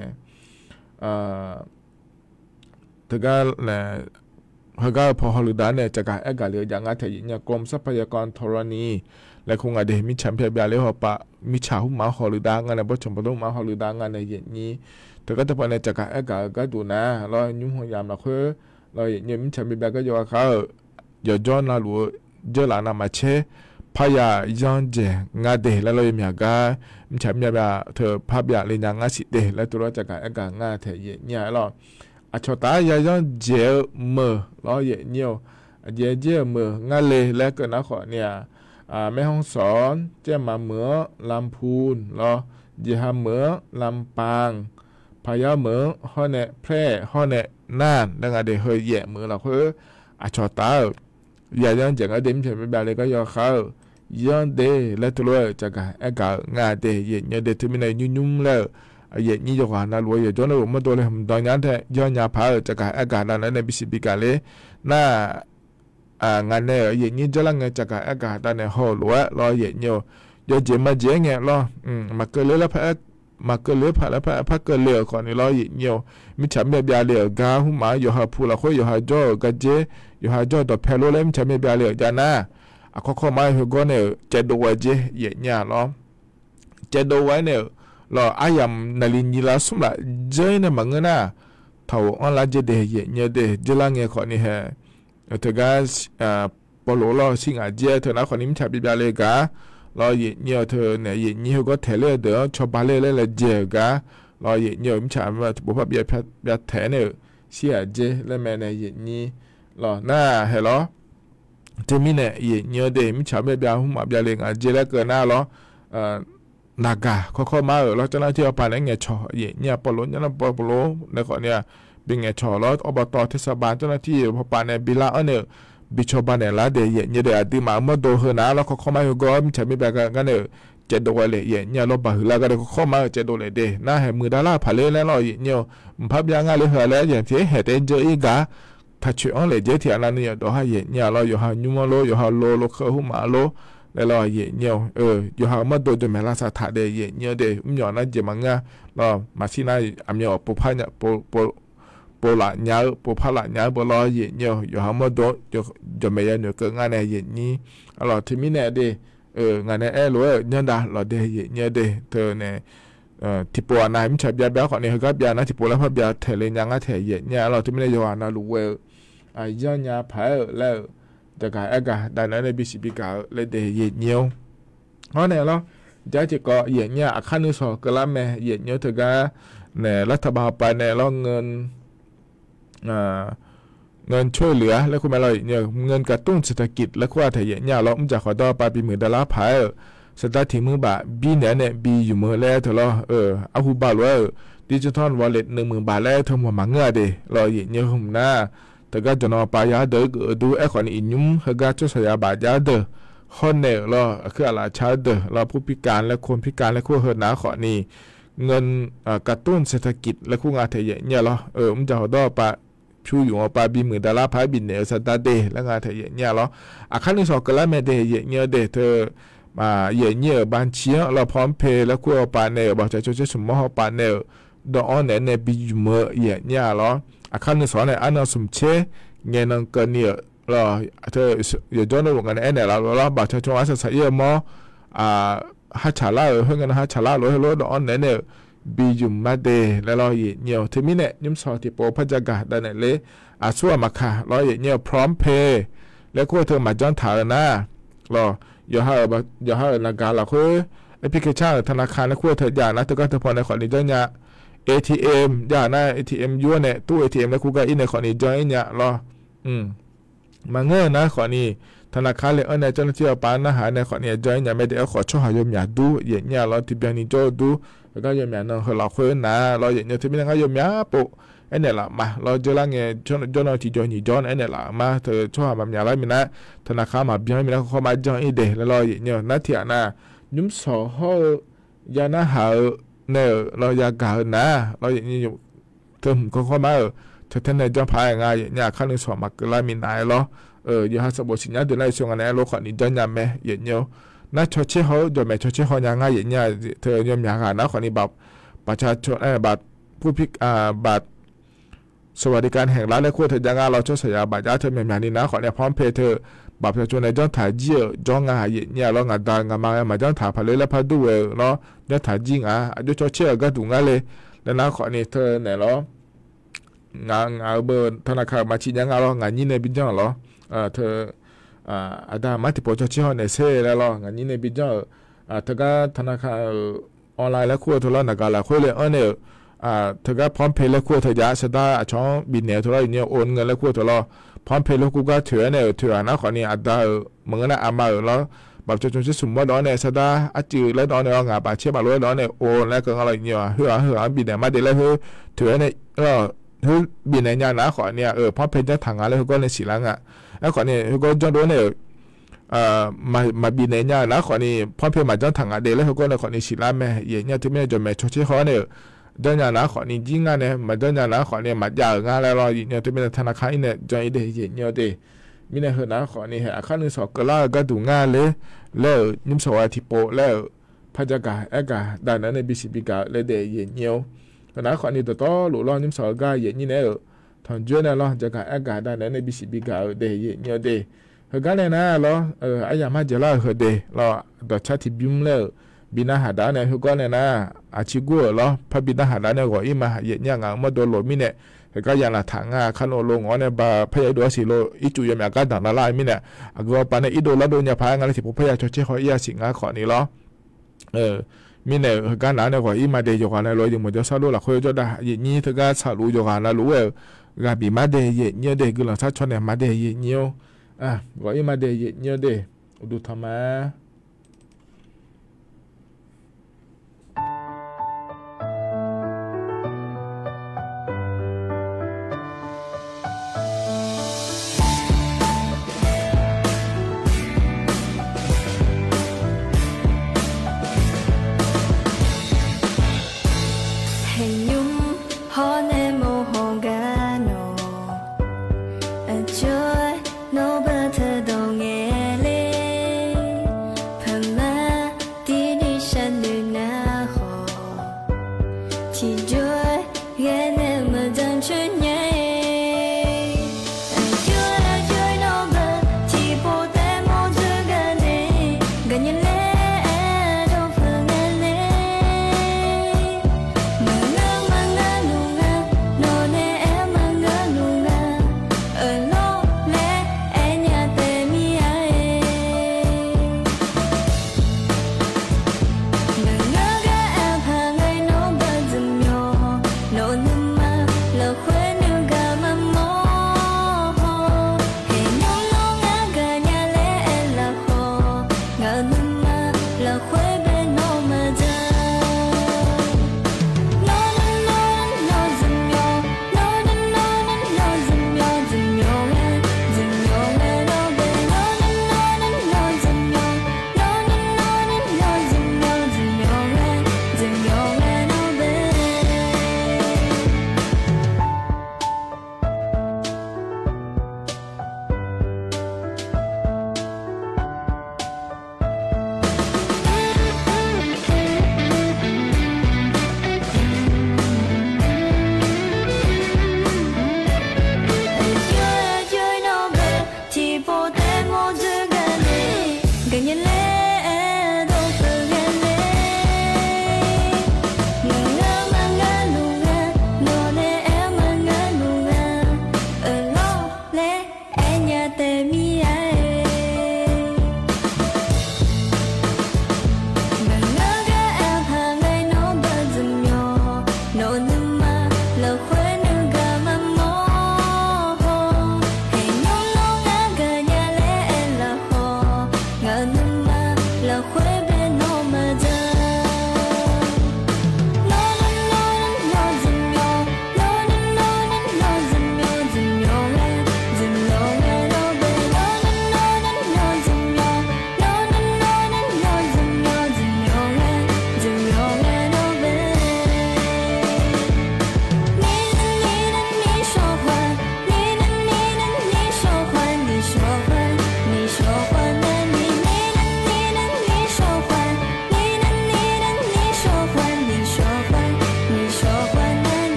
เท่ากันเนี่ยเขาก็พอฮอลิดาเนี่ยจะการเอกาเลียอย่างงั้นแต่เนี่ยกรมทรัพยากรธรณีและคงอาจจะมิฉามีแบบเลยหัวปะมิฉาหุ่มมาฮอลิดางานเนี่ยบ่ชมบ่ต้องมาฮอลิดางานในเย็นนี้แต่ก็จะพอเนี่ยจะการเอกาก็ดูนะเรายุ่งหัวยามเราคือเราเนี่ยมิฉามีแบบก็อยู่กับเขายอจอนาลูเจลานามาเชพายายันเจงาเดแล้วเราเมียกามิฉามีแบบเธอภาพอยากเลยนางาสิเดแล้วตัวเราจะการอากาศงาเถยเนี่ยเราอัชตายายันเจมือเราเยอะเจมืองาเลยแล้วก็นักขอเนี่ยแม่ห้องสอนเจ้ามาเหมือลำพูนเราเจหาเหมือลำปางพายาเหมือห้อเนี่ยแพร่ห้อเนี่ยน่านแล้วก็เดเฮยเหมือเราคืออัชตาอย่ายังจังก็เดิมใช่ไหมแบบนี้ก็ยอเขายังเดแล้วตัวจะกันอากาศงาเดยังเดที่มีในยุ่งแล้วอย่างนี้จะว่าน่ารู้อย่างจนเราไม่ตัวเลยผมตอนนั้นแต่ย้อนยาพาจะกันอากาศนั้นในบิสิบิกาเลยน่างานเนี่ยอย่างนี้จะลังเงจะกันอากาศนั้นในห้องรั้วรออย่างเงี้ยเจมาเจงเงี้ยรอมาเกิดเลยแล้วมาเกิดเลยผ่านแล้วพักเกิดเลยก่อนนี่รออย่างเงี้ยมิฉามีแบบเลยกาหุ่มมาอยู่หาผู้ละคนอยู่หาจ่อกระเจอยู่หาจ่อต่อแพลโลเล่มจะมีแบบเลยจานะข้อมาหัวก้อนเนี่ยจะดูว่าเจเยี่ยล้อจะดูไว้เนี่ยเราอายังนาลินีลาสุมละเจเนี่ยมันเงินนะเท่าอันละเจเดเยี่ยเดเจลังเงี้ยคนนี้เหรอเธอก็ปลุกเราสิ่งอาเจเธอนะคนนี้มิฉามีแบบเลยกาเราเยี่ยเธอเนี่ยเยี่ยก็เทเลเดอชอบาเล่เลยเจกาเราเยี่ยมิฉาว่าบุพเพแบบแทนเนี่ยเสียเจแล้วแม่เนี่ยเยี่ยหล่อหน้าเห็นหรอจะมีเนี่ยเยอะเดมิฉาแบบหุ่มแบบเลยงาเจแล้วเกินหน้าหรอนากาข้อมาเราจะน่าที่เอาไปในเงี้ยชอเนี่ยปลุกเนี่ยปลุกในข้อเนี่ยเป็นเงี้ยชอแล้วอบตเทศบาลเจ้าหน้าที่พอไปในบิลาเนี่ยบิชบานเนี่ยละเดย์เนี่ยเดย์ดีมาเมื่อโดนเหรอนะแล้วข้อมาก็มิฉาแบบกันเนี่ยจะดูอะไรเนี่ยเราบ่าวแล้วก็ได้ข้อมาจะดูเลยเดย์น่าเห็นมือดาราผ่านเลยแล้วเราเนี่ยภาพยังไงเลยเหรอแล้วอย่างที่เห็นเจออีกาถ้าช่วยอะไรเจอที่อันนั้นเนี่ยตัวให้เนี่ยเราอยู่หายุ่งโลอยู่หาโลเข้าหุ่มมาโลแล้วเราเนี่ยอยู่หาเมื่อโดนจะไม่รักษาถ่ายเดย์เนี่ยเดย์ไม่ยอมนั่นจะมังงะเรามาที่นั่นอันนี้ปุ๊บพันเนี่ยปุ๊บละเนี่ยปุ๊บพันละเนี่ยปุ๊บเราเนี่ยอยู่หาเมื่อโดนจะไม่ยังเนี่ยเกิดงานเนี่ยนี้เราที่มีเนี่ยเดย์งานเนี่ยรู้เนี่ยด่าเราเดย์เนี่ยเดย์เธอเนี่ยที่ปัวนายมิฉาแบบคนนี้เขาก็แบบนั้นที่ปัวแล้วเขาแบบเทเลยังก็เทเนี่ยเราที่ไม่ได้ยอมนะรู้ว่าย้อนยาเผาแล้วจะกลายอากาศดังนั้นในบิสิบิกาเลยเดย์เงี้ยวเพราะเนี่ยเราจะจะก็เนี่ยอาคารนุสก็ละแม่เงี้ยวเถอะก็เนี่ยรัฐบาลไปเนี่ยเราเงินช่วยเหลือแล้วคุณแม่เราเนี่ยเงินกระตุ้นเศรษฐกิจแล้วว่าแต่เนี่ยเราจะขอต่อไปปีหมื่นดอลลาร์เผาสตาร์ทมือบาทบีเนี่ยบีอยู่มือแล้วเถอะเราเอาหูบาทว่าดิจิทัลวอลเล็ต10,000 บาทแล้วเธอหัวมังเงาเดเราเนี่ยหุ่มหน้าแต่ก็จะนอปายาเด็กดูไอ้คนอินยุ่มเขาก็จะใช้ยาบาดยาเด็กคนเนี่ยเราคืออะไรชาเดอเราผู้พิการและคนพิการและคู่เหินหนาขอนี่เงินกระตุ้นเศรษฐกิจและคู่งานเทียเนี่ยเหรอมันจะเอาดอกปะชูอยู่เอาปะบินหมื่น$พายบินเนี่ยสัตว์เดและงานเทียเนี่ยเหรอขั้นที่สองก็แล้วไม่เดเนี่ยเดเธอมาเนี่ยบางเชียเราพร้อมเพย์และคู่เอาปะเนี่ยบอกจะช่วยสมมติเอาปะเนี่ยดอกเนี่ยบินเมื่อเนี่ยเหรอขั้นที่สองเนี่ยอันนั้นสมเชเงินนั่งกันเนี่ยเราเธออย่าย้อนลงกันเนี่ยเราบอกจะช่วยสักเยอะมั้งฮัชาลาเฮงกันฮัชาลาโลเฮโลดอนเนี่ยบีจุมมาเดแล้วเราเนี่ยที่มีเนี่ยยิ้มสอที่โปพัจกาดันเนี่ยเลยส่วนมาค่ะเราเนี่ยพร้อมเพย์แล้วก็เธอมาจ้องถ่ายนะเราอย่าให้นักการเราคือแอปพลิเคชันธนาคารแล้วก็เธออย่างนะเธอก็เธอพอในขอนี้จ้องเนี่ย ATM อย่างนะ ATM ยั่วเนี่ยตู้ ATM แล้วกูก็อินในขอนี้จ้องเนี่ยเรามาเงื่อนนะขอนี้ธนาคารเลยในเจ้าหน้าที่ปานอาหารในขอเนี่ยจอยเนี่ยไม่ได้ขอช่วยหายมยาดูเนี่ยเราที่เบียงนี้โจดูแล้วก็ยมยานั่งเราคุยนะเราเนี่ยที่ไม่ได้ก็ยมยาปุ๊เนี่ยละมาเราเจอแล้วเนี่ยเจ้าหน้าที่จอยนี่จอยเนี่ยละมาเธอช่วยแบบยาอะไรมีนะธนาคารมาเบียงมีนะเขามาจอยเดแล้วเราเนี่ยนัดเถียนะยุ่มสอเขายาหน้าหาเนี่ยเราอยากกานะเราเนี่ยเธอเขาเข้ามาเธอท่านในจอพายง่ายเนี่ยขั้นหนึ่งสองมาเกิดอะไรมีนายเหรออยู่หาสบุสิญญาเดินไล่ส่งกันแล้วโลกนี้จอยยามแม่เย็นเนาะนัดชดเชยเขาโดยแม่ชดเชยเขายังง่ายอย่างเงี้ยเธอยอมอย่างนะคนนี้แบบประชาชนบัตรผู้พิการบัตรสวัสดิการแห่งรัฐและคู่เธอยังง่ายเราชดเสียบัตรยาเธอแม่ๆนี่นะขอเนี่ยพร้อมเพย์เธอบัตรประชาชนในจ้องถ่ายเยี่ยจ้องงานอย่างเงี้ยเรางานดังงานมาจ้องถ่ายผ่านเลยแล้วพัดด้วยเนาะจ้องถ่ายจริงอายุชดเชยก็ถูกง่ายเลยแล้วนะขอเนี่ยเธอไหนเนาะงานเบอร์ธนาคารมาชี้ยังงานเรางานยี่ในบินจ้องเหรอเธออาดามาที่ปอชอเนี่ยเซ่แล้วล่ะงั้นนี่ในบิจาเธอก็ธนาคารออนไลน์แล้วคู่ทุเรศนักการละคุยเลยเนี่ยเธอก็พร้อมเพย์แล้วคู่เธอจะสตาร์ช่องบินเนี่ยทุเรศเนี่ยโอนเงินแล้วคู่ทุเรศพร้อมเพย์แล้วคู่ก็ถือเนี่ยถือนะขอเนี่ยอาดาเหมือนกันอามาแล้วแบบจะสมมติเนี่ยสตาร์จืดแล้วเนี่ยงาบาเชื่อมาเลยเนี่ยโอนแล้วก็อะไรเนี่ยเหือบินเนี่ยมาเดี๋ยวแล้วถือเนี่ยบินเนี่ยนะขอเนี่ยพร้อมเพย์จะถังอะไรก็ในสีลังแล้วขอเนี่ยก็จอดเนี่ยมาบินเนี่ยแล้วขอนี่พร้อมเพย์มาจ้องถังเดแล้วก็เนี่ยขอนี่สิลาแม่เนี่ยที่แม่จนแม่ชดเชยเขาเนี่ยเดินอย่างนะขอนี่จริงอ่ะเนี่ยมาเดินอย่างนะขอเนี่ยมาจ่ายงานแล้วเนี่ยที่แม่ธนาคารเนี่ยจอยเดเนี่ยเดมีเนี่ยเหรอนะขอนี่เหรอขั้นหนึ่งสองก็ล่าก็ดูงานเลยแล้วยิ้มสวัสดิ์โปแล้วพจกากาด้านนั้นในบิสิบิกาเลยเดเนี่ยนะขอนี่ตัวหลุดล้อยิ้มสวัสดิ์ก็เนี่ยทอนเจอเนี่ยล้อจะกาด้านนั้นในบิสิบิกาเดเนี่ยเดเฮกันเลยนะล้อไอ้ยามาเจล่าเฮเดล้อดอชาติบิมแล้วบินาหาดาเนี่ยเฮกันเลยนะอาชิกัวล้อพระบินาหาดาเนี่ยก็อีมาเนี่ยงามาโดนหลมิเนี่ยเฮก็ยังละถังขันโอลงอ๋อเนี่ยบาพยาดัวสิโลอิจูยามกันดังละลายมิเนี่ยก็ปานเนี่ยอิโดละโดนยาพายงานที่พยาชดเชยเขาอียสิงห์ขอนี่ล้อมีเนี่ยเฮกันแล้วเนี่ยก็อีมาเดยกันเนี่ยลอยอยู่หมดจะสรุปละคุยจะได้ยี่นี่เธอก็สรุปอยู่กันแล้วรู้กาบีมาเดยเนี่ยเดกุลสัชชนเนี่ยมาเดยเนี่ยก็อีมาเดยเนี่ยเดดูทำไม no better don't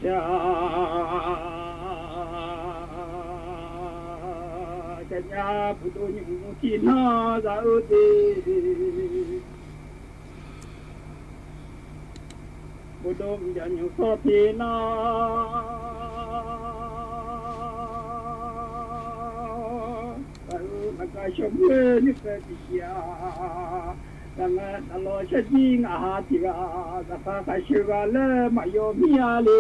ya kanya putu nyung kina zaudi putu janyu sotina maka shomwe ni petia Tanga talo shaji nga tiga daka kashiga le mayo miale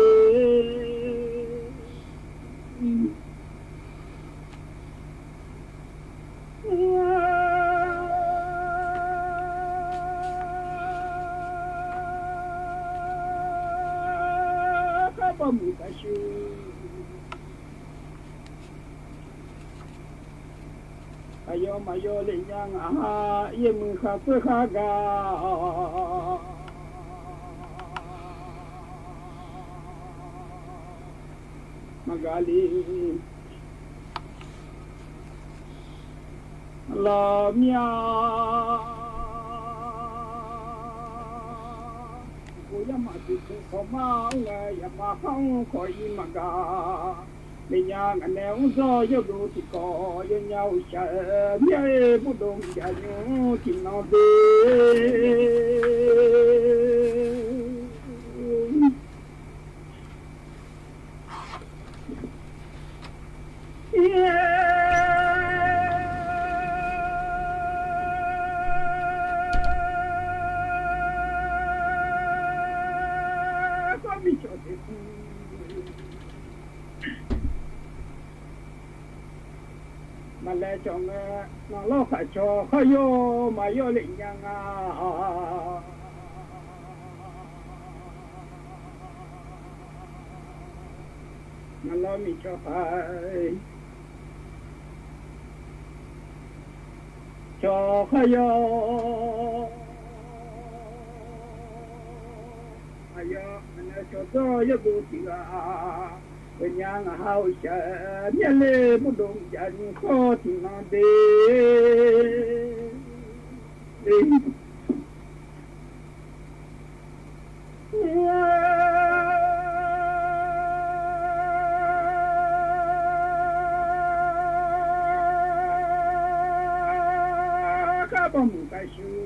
kapamu kashu ayo mayo le nyang aha ye mu kha phe kha ga magali la mia ko ya ma ti ko ma nga ya ma khong ko yi ma ga mình nhà anh em do yêu đủ thì có yêu nhau sợ nhớ不懂家nhau thì nó đi có bị cho thế mà lẽ chồng nó lo phải cho khó vô mà vô lĩnh nhang mà lo mình cho phải cho khó vô mà vô mình cho tôi vô đủ thì nhà hào sợ nhớ lệ một đồng chân khó thì nó đi các bạn muốn cái gì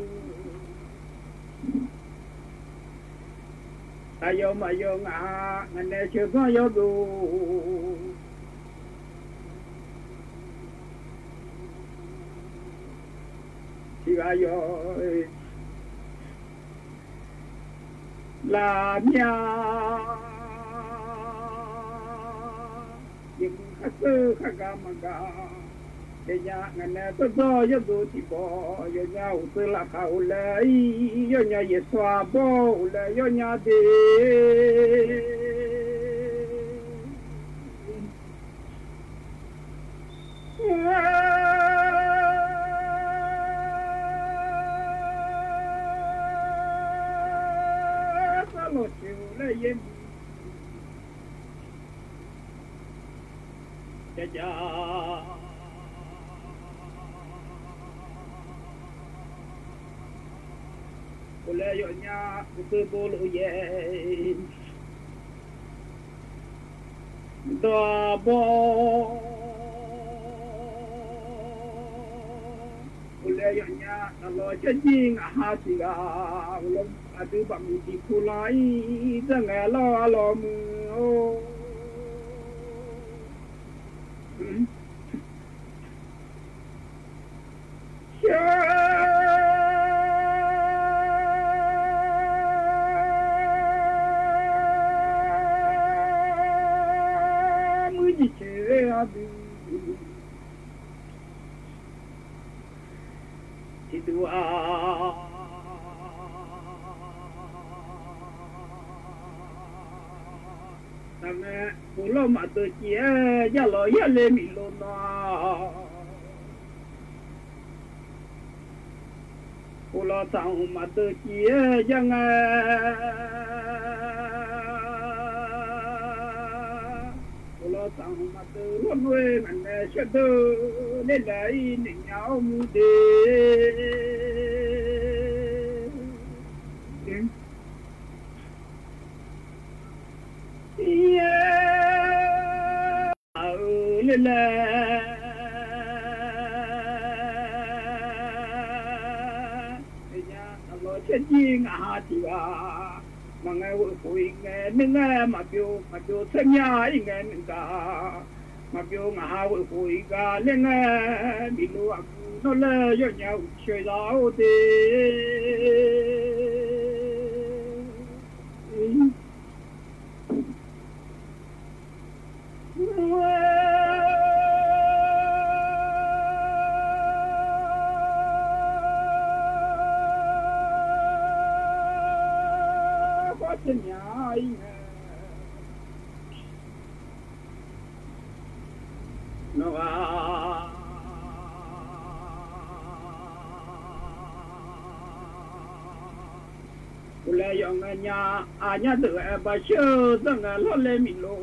ayo mayo nga ngane chego yo du sigayo la nya yim khasu khagamaga ya ngane to do yo du ti bo yo nya u tu la ka u le yo nya ye swa bo u le yo nya de sa lo chi u le ye ya Ule yo nya utu bolu ye da bo ule yo nya na lo jing ha ti ga lo adu ba mi ti kulai da nga lo mu o Pulau mata cia, jalo ya le milona. Pulau tahu mata cia, jangan. Pulau tahu mata runwe mana sedo, lelai ni nyau mude. lên là nhà nó chết chi ngã thì mà ngày vui ngày mình mà biểu sinh nhà ngày mình cả mà biểu ngã vui cả lên bị lúa nó là do nhau chơi đào đi nhà nhà tự bà chưa từng lo lên mình lô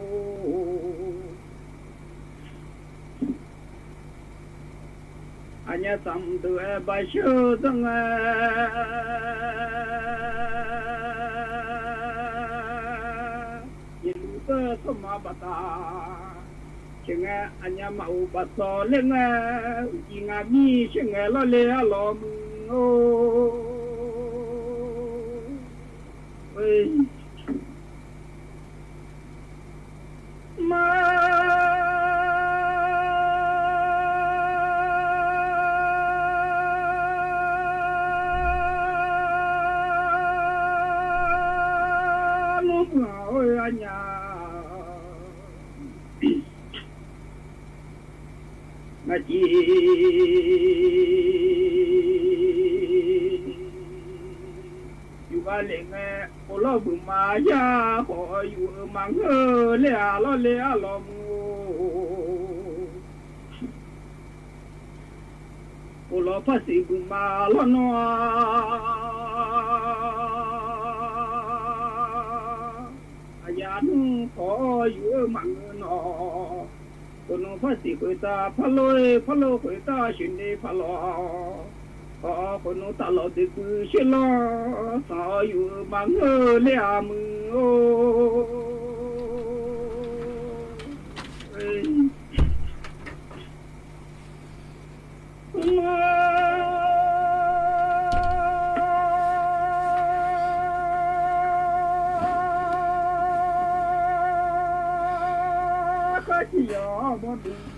nhà tầm tự bà chưa từng nhìn tơ thơm mà bà ta chừng nhà màu bà to lên chỉ ngạc nhiên chừng lo lên lo ô mà lúc nào anh nhà mà chỉ ba lên ô lo bự mà ya họ yêu mang hơ le lo ô lo phát sĩ bự mà lo no ya nu họ yêu mang no cô nó phát sĩ người ta phát lôi người ta xin đi phát loคนนู้นตลอดดึกเชื่อล้อสาวอยู่บางเลี้ยมือก็จะยอมหมด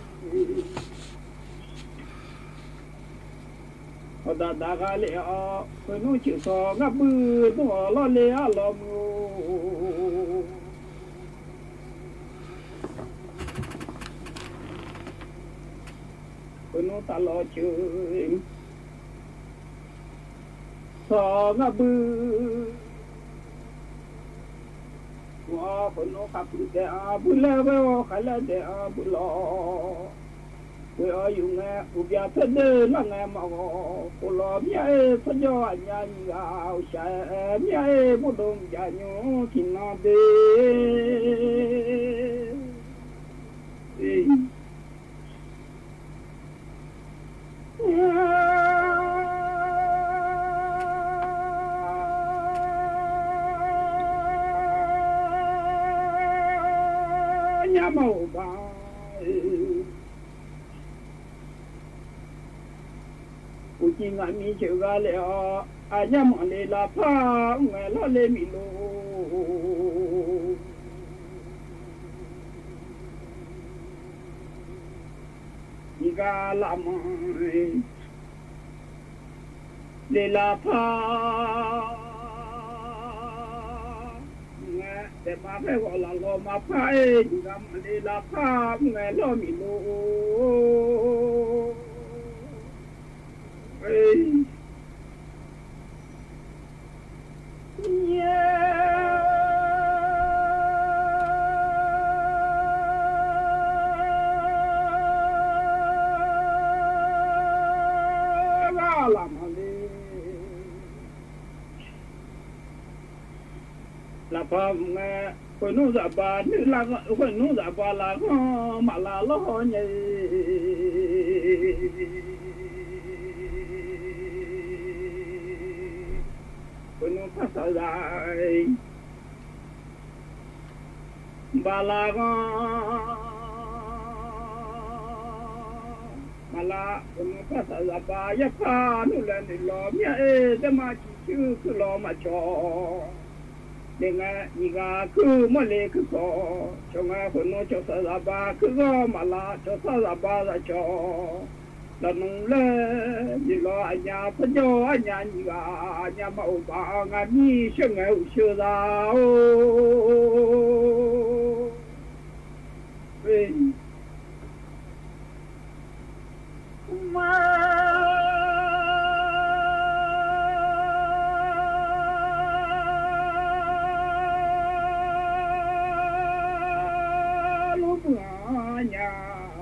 đã gà lẹ phải nói chịu sò ngáp bư nó lo lẹ lo mù phải nói ta lo chơi sò ngáp bư phải nói khắp để bư lẹ với khai lẹ để bư lo quê ở dùng ubia thân đê là nghe mà cô lo mía phân cho anh nhà gạo xe mía bút đông nhà nhú thì nó đê nhà màu ba chỉ ngài mi chịu gà lẹ ai nhắm ăn lẹ là pha ngài lo lẹ mi lô gà làm lẹ là pha ngài để mà phải gọi là lo mà pha ngài lẹ là pha ngài lo mi lô là phàm nghe khối nô giả bà nữ là khối nô giả bà là mà là lo nhảy khối nô phát sợ dài bà là ลาภาษาบายะพานุแลนิลอเมียจะมาชื่อคือรอมาจอเด็กอีกาคือมะเลคือคอชงคนโนจสาบาคือรอมาลาจสาบาละจอละนุเลนิลออัญญาพโยอัญญาอีกาอัญญามาอุบางามีชงอุชราโอมาลูกหลานยา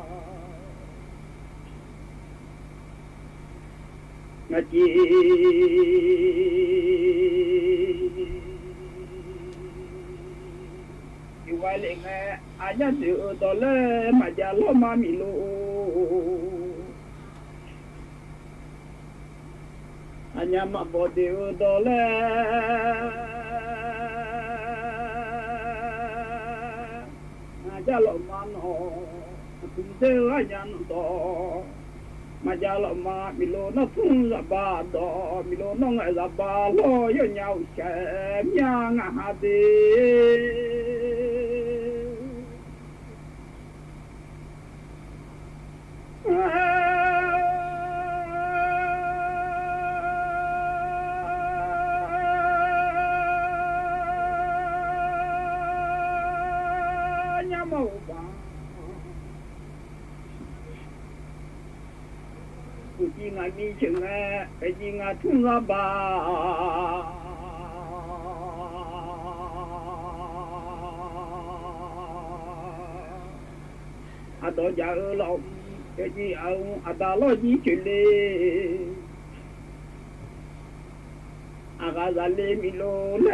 นาจีอยู่ไว้เลยไงอาจจะเดือดเลยมาจะล้มมามิโลอันยามาบดเดือดเลยอาจจะล้มมาโนคุณเจ้าอันยันโตมาจะล้มมามิโลนัทุ่งระบาดอมิโลน้องระบาลอยยาวแฉมยังหาดีจีงามีเชิงไปจีงาทุ่งระบาอาดอยาลมไปจีเอาอาดาลอยจีเฉลอากาศเลมิโลเล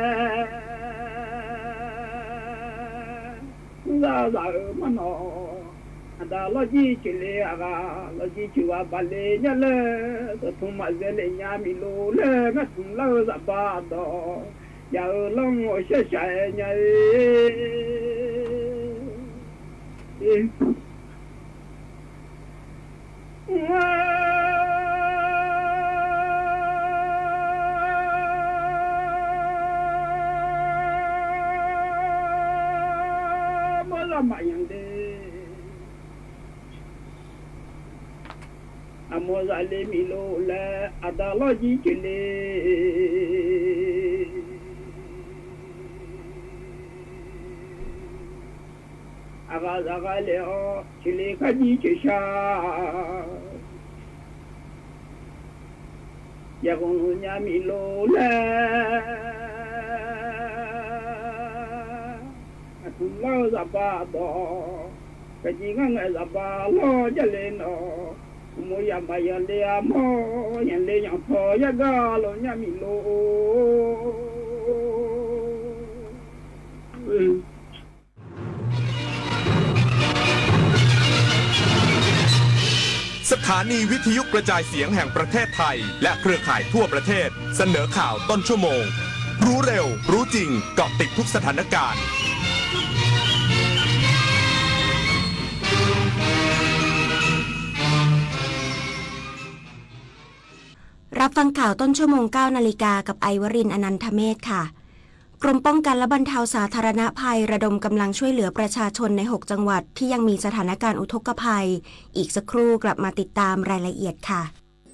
ซาซามันอada logi chile aga logi chua bale nyale to thuma zele nyami lo le na thum la za ba do ya long o she sha nya mola mayande Amos ale milo le adalogi chile aga le o chile kaji chisha ya gonya milo le atulo zabado kaji nga zabalo jaleno Moya maya le amo yan le yan po ya galo nyami lo สถานีวิทยุกระจายเสียงแห่งประเทศไทยและเครือข่ายทั่วประเทศเสนอข่าวต้นชั่วโมงรู้เร็วรู้จริงเกาะติดทุกสถานการณ์รับฟังข่าวต้นชั่วโมง 9 นาฬิกากับไอวรินทร์อนันทเมธค่ะกรมป้องกันและบรรเทาสาธารณภัยระดมกำลังช่วยเหลือประชาชนใน 6 จังหวัดที่ยังมีสถานการณ์อุทกภัยอีกสักครู่กลับมาติดตามรายละเอียดค่ะ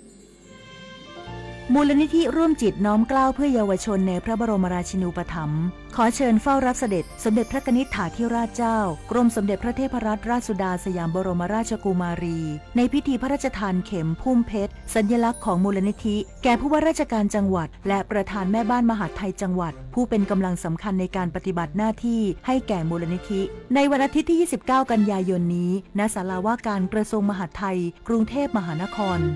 มูลนิธิร่วมจิตน้อมเกล้าเพื่อเยาวชนในพระบรมราชินูปถัมภ์ขอเชิญเฝ้ารับเสด็จสมเด็จพระนิษฐาธิราชเจ้ากรมสมเด็จพระเทพรัตนราชสุดาสยามบรมราชกุมารีในพิธีพระราชทานเข็มพุ่มเพชรสัญลักษณ์ของมูลนิธิแก่ผู้ว่าราชการจังหวัดและประธานแม่บ้านมหาดไทยจังหวัดผู้เป็นกำลังสำคัญในการปฏิบัติหน้าที่ให้แก่มูลนิธิในวันอาทิตย์ที่ 29 กันยายนนี้ณศาลาว่าการกระทรวงมหาดไทยกรุงเทพมหานคร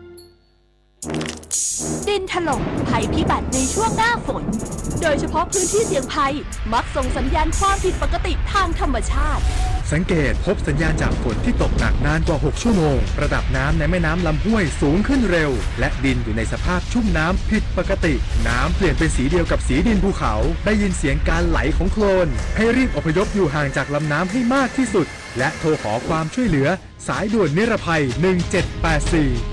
ดินถล่มภัยพิบัติในช่วงหน้าฝนโดยเฉพาะพื้นที่เสี่ยงภัยมักส่งสัญญาณความผิดปกติทางธรรมชาติสังเกตพบสัญญาณจากฝนที่ตกหนักนานกว่า6ชั่วโมงระดับน้ำในแม่น้ำลำห้วยสูงขึ้นเร็วและดินอยู่ในสภาพชุ่มน้ำผิดปกติน้ำเปลี่ยนเป็นสีเดียวกับสีดินภูเขาได้ยินเสียงการไหลของโคลนให้รีบอพยพอยู่ห่างจากลำน้ำให้มากที่สุดและโทรขอความช่วยเหลือสายด่วนนิรภัย 1784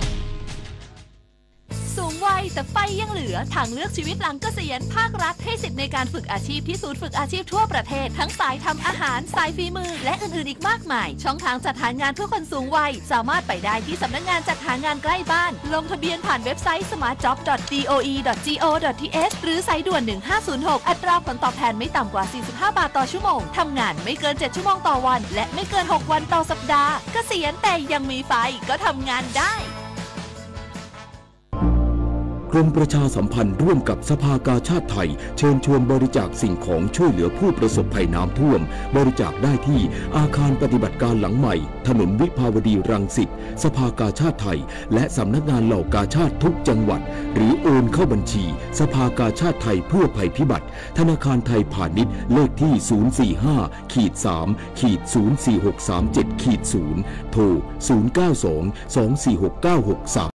สูงวัยแต่ไฟยังเหลือทางเลือกชีวิตหลังเกษียณภาครัฐให้สิทธิ์ในการฝึกอาชีพที่ศูนย์ฝึกอาชีพทั่วประเทศทั้งสายทำอาหารสายฝีมือและอื่นๆอีกมากมายช่องทางจัดหางานเพื่อคนสูงวัยสามารถไปได้ที่สำนักงานจัดหางานใกล้บ้านลงทะเบียนผ่านเว็บไซต์ smartjob.doe.go.th หรือสายด่วน1506อัตราผลตอบแทนไม่ต่ำกว่า45 บาทต่อชั่วโมงทำงานไม่เกิน7ชั่วโมงต่อวันและไม่เกิน6วันต่อสัปดาห์เกษียณแต่ยังมีไฟก็ทำงานได้กรมประชาสัมพันธ์ร่วมกับสภากาชาดไทยเชิญชวนบริจาคสิ่งของช่วยเหลือผู้ประสบภัยน้ำท่วมบริจาคได้ที่อาคารปฏิบัติการหลังใหม่ถนนวิภาวดีรังสิตสภากาชาดไทยและสำนักงานเหล่ากาชาดทุกจังหวัดหรือโอนเข้าบัญชีสภากาชาดไทยเพื่อภัยพิบัติธนาคารไทยพาณิชย์เลขที่045-3-04637-0โทร092-246-9630